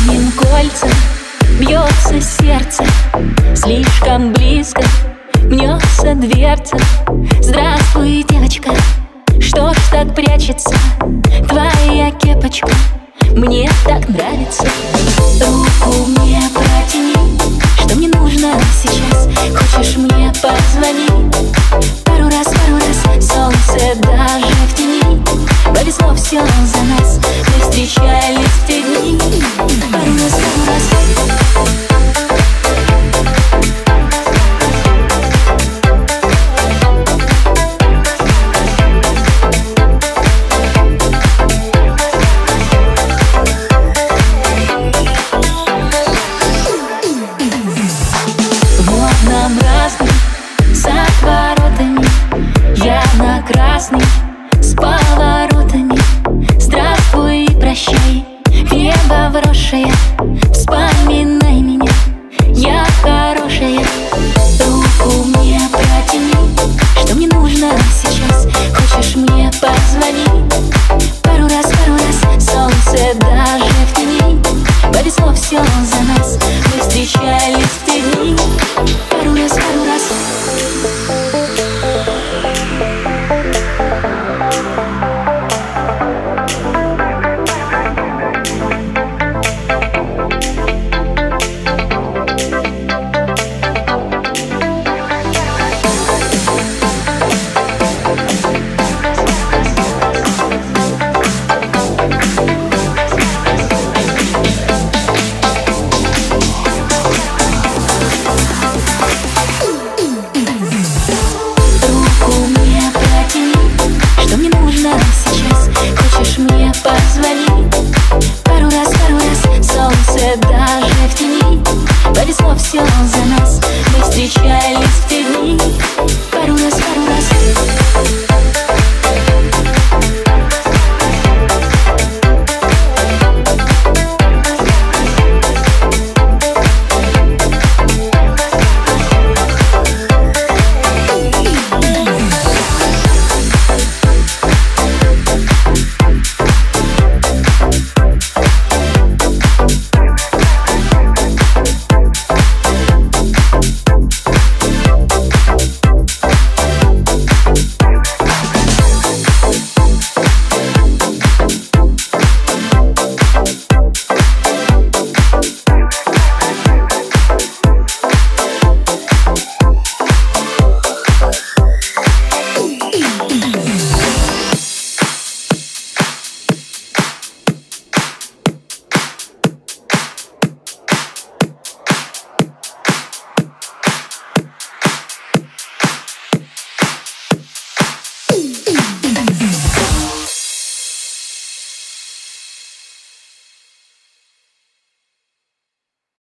Звеним кольца, бьется сердце, слишком близко мнется дверца. Здравствуй, девочка, что ж так прячется твоя кепочка? Мне так нравится. Руку мне протяни, что мне нужно сейчас. Хочешь мне позвони? Пару раз, солнце даже в тени. Повезло все за нас, мы встречались в те дни. Пару раз. Нам разный, с отворотами, я на красный, с поворотами. Здравствуй и прощай, в небо вросшая, вспоминай меня, я хорошая. Руку мне протяни, что мне нужно сейчас. Хочешь мне позвони? Пару раз, солнце даже в тени. Повезло все за нас, мы встречались в те дни. Пару раз. Мне позвони. Пару раз, солнце даже в тени. Повезло все за нас, мы встречаемся.